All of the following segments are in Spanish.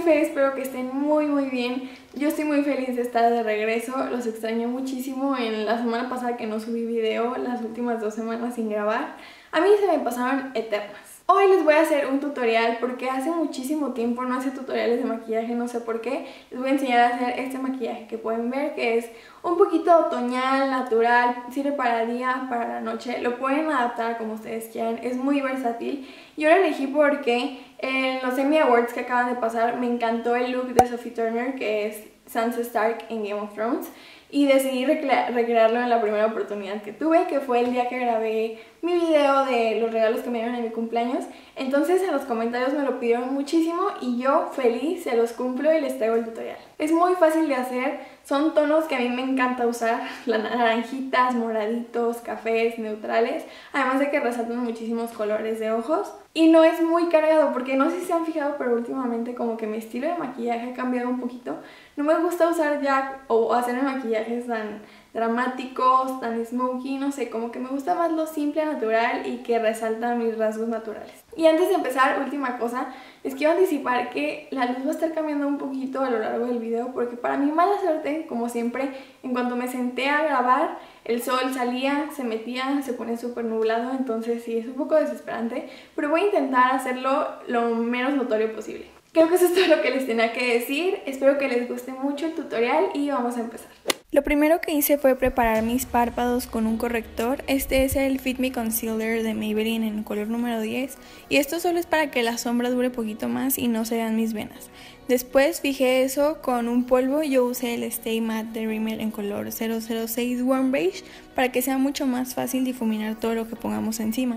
Fer, espero que estén muy bien. Yo estoy muy feliz de estar de regreso, los extrañé muchísimo en la semana pasada que no subí video, las últimas 2 semanas sin grabar. A mí se me pasaron eternas. Hoy les voy a hacer un tutorial porque hace muchísimo tiempo no hacía tutoriales de maquillaje, no sé por qué. Les voy a enseñar a hacer este maquillaje que pueden ver, que es un poquito otoñal, natural, sirve para día, para la noche. Lo pueden adaptar como ustedes quieran, es muy versátil. Yo lo elegí porque en los Emmy Awards que acaban de pasar me encantó el look de Sophie Turner, que es Sansa Stark en Game of Thrones. Y decidí recrearlo en la primera oportunidad que tuve, que fue el día que grabé mi video de los regalos que me dieron en mi cumpleaños. Entonces en los comentarios me lo pidieron muchísimo y yo feliz se los cumplo y les traigo el tutorial. Es muy fácil de hacer, son tonos que a mí me encanta usar, las naranjitas, moraditos, cafés, neutrales, además de que resaltan muchísimos colores de ojos. Y no es muy cargado porque no sé si se han fijado, pero últimamente como que mi estilo de maquillaje ha cambiado un poquito. No me gusta usar ya o hacer maquillajes tan dramáticos, tan smoky, no sé, como que me gusta más lo simple, natural y que resalta mis rasgos naturales. Y antes de empezar, última cosa, les quiero anticipar que la luz va a estar cambiando un poquito a lo largo del video porque para mi mala suerte, como siempre, en cuanto me senté a grabar, el sol salía, se metía, se ponía súper nublado, entonces sí, es un poco desesperante, pero voy a intentar hacerlo lo menos notorio posible. Creo que eso es todo lo que les tenía que decir, espero que les guste mucho el tutorial y vamos a empezar. Lo primero que hice fue preparar mis párpados con un corrector. Este es el Fit Me Concealer de Maybelline en color número 10 y esto solo es para que la sombra dure poquito más y no se vean mis venas. Después fijé eso con un polvo, yo usé el Stay Matte de Rimmel en color 006 Warm Beige para que sea mucho más fácil difuminar todo lo que pongamos encima.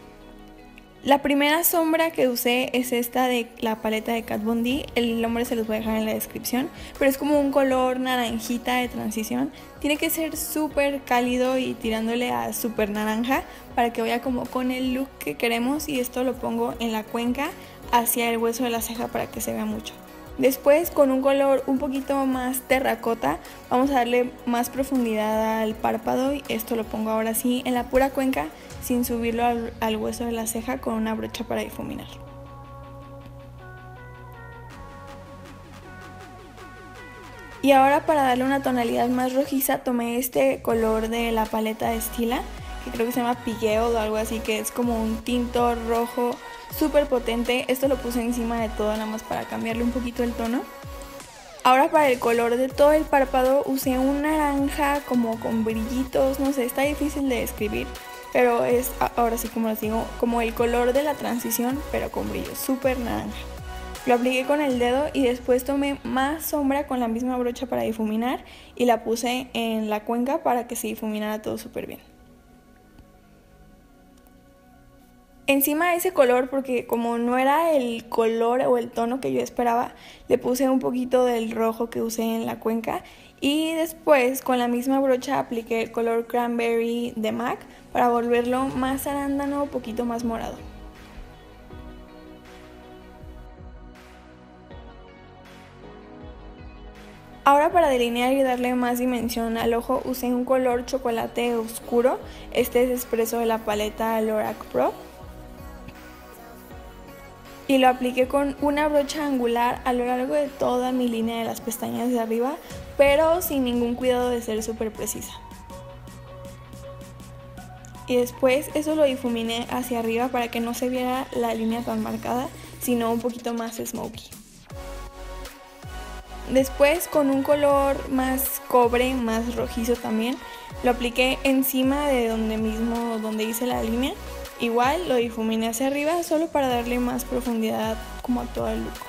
La primera sombra que usé es esta de la paleta de Kat Von D, el nombre se los voy a dejar en la descripción, pero es como un color naranjita de transición. Tiene que ser súper cálido y tirándole a súper naranja para que vaya como con el look que queremos, y esto lo pongo en la cuenca hacia el hueso de la ceja para que se vea mucho. Después, con un color un poquito más terracota, vamos a darle más profundidad al párpado y esto lo pongo ahora sí en la pura cuenca sin subirlo al hueso de la ceja con una brocha para difuminar. Y ahora, para darle una tonalidad más rojiza, tomé este color de la paleta de Stila, que creo que se llama Pigueo o algo así, que es como un tinto rojo súper potente. Esto lo puse encima de todo nada más para cambiarle un poquito el tono. Ahora, para el color de todo el párpado usé un naranja como con brillitos, no sé, está difícil de describir, pero es, ahora sí como les digo, como el color de la transición pero con brillo, súper naranja. Lo apliqué con el dedo y después tomé más sombra con la misma brocha para difuminar y la puse en la cuenca para que se difuminara todo súper bien. Encima de ese color, porque como no era el color o el tono que yo esperaba, le puse un poquito del rojo que usé en la cuenca y después con la misma brocha apliqué el color Cranberry de MAC para volverlo más arándano, un poquito más morado. Ahora, para delinear y darle más dimensión al ojo, usé un color chocolate oscuro. Este es expreso de la paleta Lorac Pro. Y lo apliqué con una brocha angular a lo largo de toda mi línea de las pestañas de arriba, pero sin ningún cuidado de ser súper precisa. Y después eso lo difuminé hacia arriba para que no se viera la línea tan marcada, sino un poquito más smoky. Después, con un color más cobre, más rojizo también, lo apliqué encima de donde hice la línea. Igual lo difuminé hacia arriba solo para darle más profundidad como a todo el look.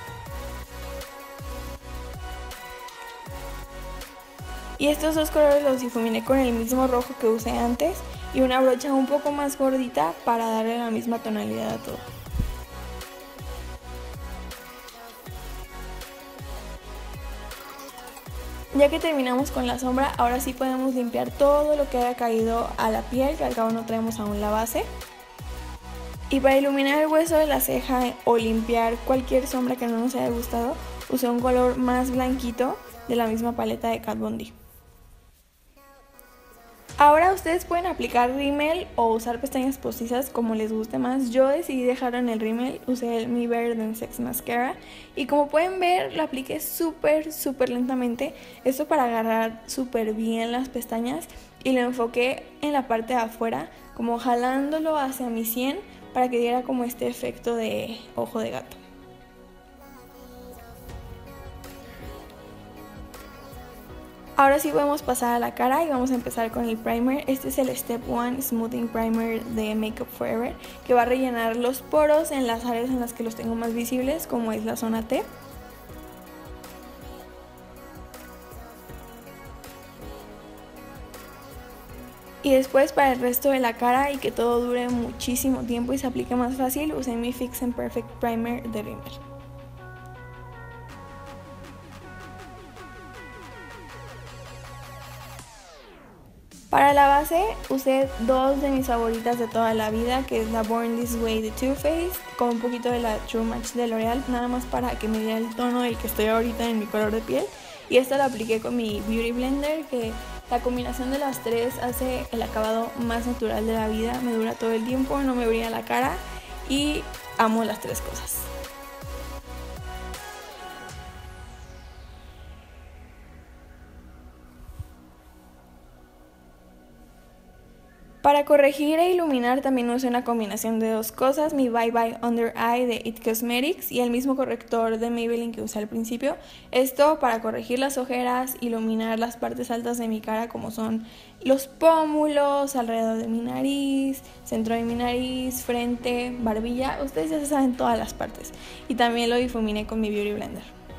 Y estos dos colores los difuminé con el mismo rojo que usé antes y una brocha un poco más gordita para darle la misma tonalidad a todo. Ya que terminamos con la sombra, ahora sí podemos limpiar todo lo que haya caído a la piel, que al cabo no traemos aún la base. Y para iluminar el hueso de la ceja o limpiar cualquier sombra que no nos haya gustado, usé un color más blanquito de la misma paleta de Kat Von D. Ahora ustedes pueden aplicar rímel o usar pestañas postizas como les guste más. Yo decidí dejarlo en el rímel, usé el Me Better Than Sex Mascara y como pueden ver lo apliqué súper lentamente. Esto para agarrar súper bien las pestañas y lo enfoqué en la parte de afuera, como jalándolo hacia mi sien para que diera como este efecto de ojo de gato. Ahora sí podemos pasar a la cara y vamos a empezar con el primer. Este es el Step 1 Smoothing Primer de Makeup Forever, que va a rellenar los poros en las áreas en las que los tengo más visibles, como es la zona T. Y después para el resto de la cara y que todo dure muchísimo tiempo y se aplique más fácil, usé mi Fix and Perfect Primer de Rimmel. Para la base usé dos de mis favoritas de toda la vida, que es la Born This Way de Too Faced con un poquito de la True Match de L'Oreal, nada más para que me diera el tono del que estoy ahorita en mi color de piel. Y esta la apliqué con mi Beauty Blender, que la combinación de las tres hace el acabado más natural de la vida, me dura todo el tiempo, no me brilla la cara y amo las tres cosas. Para corregir e iluminar también usé una combinación de dos cosas, mi Bye Bye Under Eye de IT Cosmetics y el mismo corrector de Maybelline que usé al principio. Esto para corregir las ojeras, iluminar las partes altas de mi cara como son los pómulos, alrededor de mi nariz, centro de mi nariz, frente, barbilla. Ustedes ya se saben todas las partes. Y también lo difuminé con mi Beauty Blender.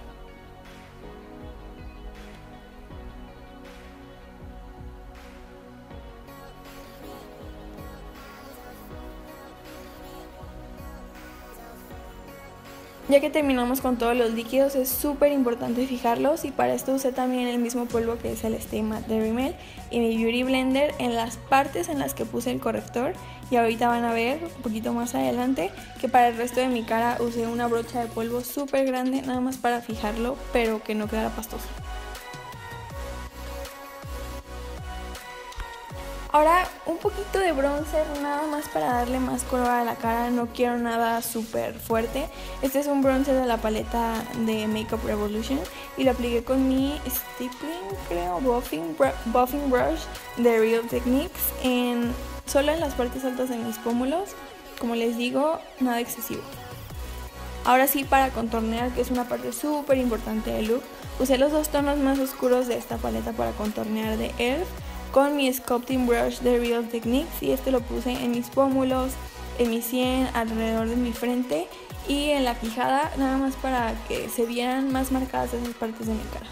Ya que terminamos con todos los líquidos es súper importante fijarlos y para esto usé también el mismo polvo que es el Stay Matte de Rimmel y mi Beauty Blender en las partes en las que puse el corrector y ahorita van a ver un poquito más adelante que para el resto de mi cara usé una brocha de polvo súper grande nada más para fijarlo pero que no quedara pastoso. Ahora un poquito de bronzer nada más para darle más color a la cara, no quiero nada súper fuerte. Este es un bronzer de la paleta de Makeup Revolution y lo apliqué con mi Stippling, creo, Buffing Brush de Real Techniques, solo en las partes altas de mis pómulos, como les digo, nada excesivo. Ahora sí, para contornear, que es una parte súper importante del look, usé los dos tonos más oscuros de esta paleta para contornear de ELF con mi Sculpting Brush de Real Techniques y este lo puse en mis pómulos, en mi sien, alrededor de mi frente y en la quijada, nada más para que se vieran más marcadas esas partes de mi cara.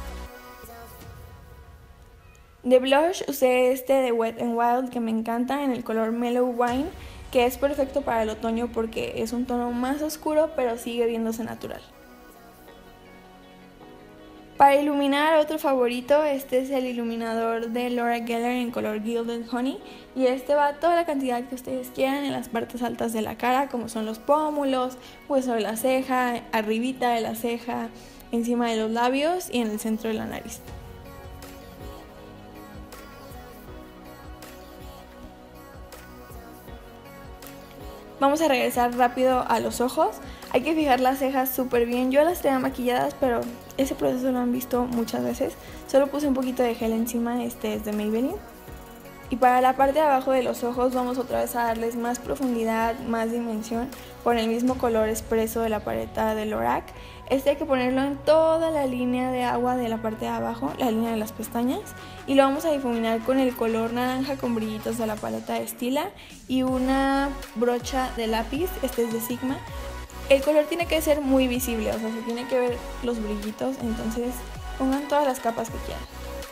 De blush usé este de Wet n Wild que me encanta en el color Mellow Wine, que es perfecto para el otoño porque es un tono más oscuro pero sigue viéndose natural. Para iluminar, otro favorito, este es el iluminador de Laura Geller en color Gilded Honey y este va a toda la cantidad que ustedes quieran en las partes altas de la cara, como son los pómulos, hueso de la ceja, arribita de la ceja, encima de los labios y en el centro de la nariz. Vamos a regresar rápido a los ojos. Hay que fijar las cejas súper bien. Yo las tenía maquilladas, pero ese proceso lo han visto muchas veces. Solo puse un poquito de gel encima, este es de Maybelline. Y para la parte de abajo de los ojos vamos otra vez a darles más profundidad, más dimensión con el mismo color expreso de la paleta de Lorac. Este hay que ponerlo en toda la línea de agua de la parte de abajo, la línea de las pestañas. Y lo vamos a difuminar con el color naranja con brillitos de la paleta de Stila y una brocha de lápiz, este es de Sigma. El color tiene que ser muy visible, o sea, se tiene que ver los brillitos, entonces pongan todas las capas que quieran.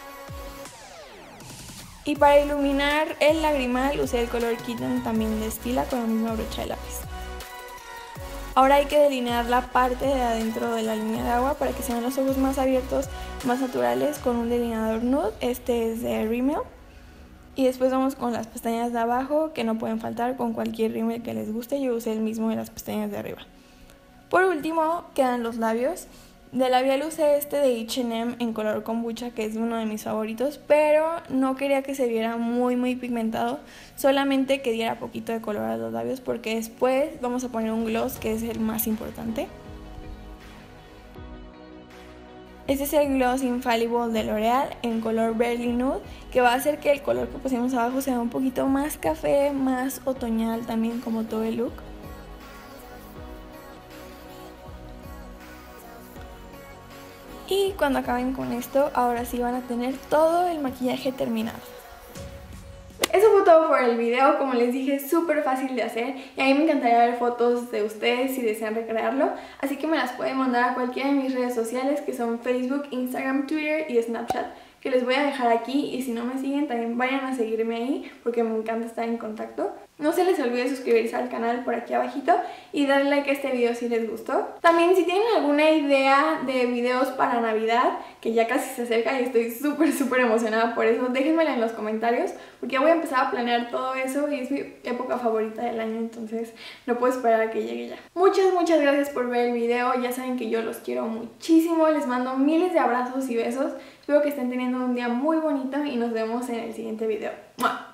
Y para iluminar el lagrimal usé el color Kitten también de Stila con la misma brocha de lápiz. Ahora hay que delinear la parte de adentro de la línea de agua para que sean los ojos más abiertos, más naturales con un delineador nude, este es de Rimmel. Y después vamos con las pestañas de abajo que no pueden faltar con cualquier rímel que les guste, yo usé el mismo de las pestañas de arriba. Por último quedan los labios. De labial usé este de H&M en color kombucha, que es uno de mis favoritos, pero no quería que se viera muy pigmentado, solamente que diera poquito de color a los labios, porque después vamos a poner un gloss que es el más importante. Este es el gloss Infallible de L'Oreal en color Berry Nude, que va a hacer que el color que pusimos abajo sea un poquito más café, más otoñal también, como todo el look. Y cuando acaben con esto, ahora sí van a tener todo el maquillaje terminado. Eso fue todo por el video, como les dije, es súper fácil de hacer y a mí me encantaría ver fotos de ustedes si desean recrearlo, así que me las pueden mandar a cualquiera de mis redes sociales, que son Facebook, Instagram, Twitter y Snapchat, que les voy a dejar aquí, y si no me siguen también vayan a seguirme ahí porque me encanta estar en contacto. No se les olvide suscribirse al canal por aquí abajito y darle like a este video si les gustó. También si tienen alguna idea de videos para Navidad, que ya casi se acerca y estoy súper emocionada por eso, déjenmela en los comentarios porque ya voy a empezar a planear todo eso y es mi época favorita del año, entonces no puedo esperar a que llegue ya. Muchas gracias por ver el video, ya saben que yo los quiero muchísimo, les mando miles de abrazos y besos, espero que estén teniendo un día muy bonito y nos vemos en el siguiente video. ¡Mua!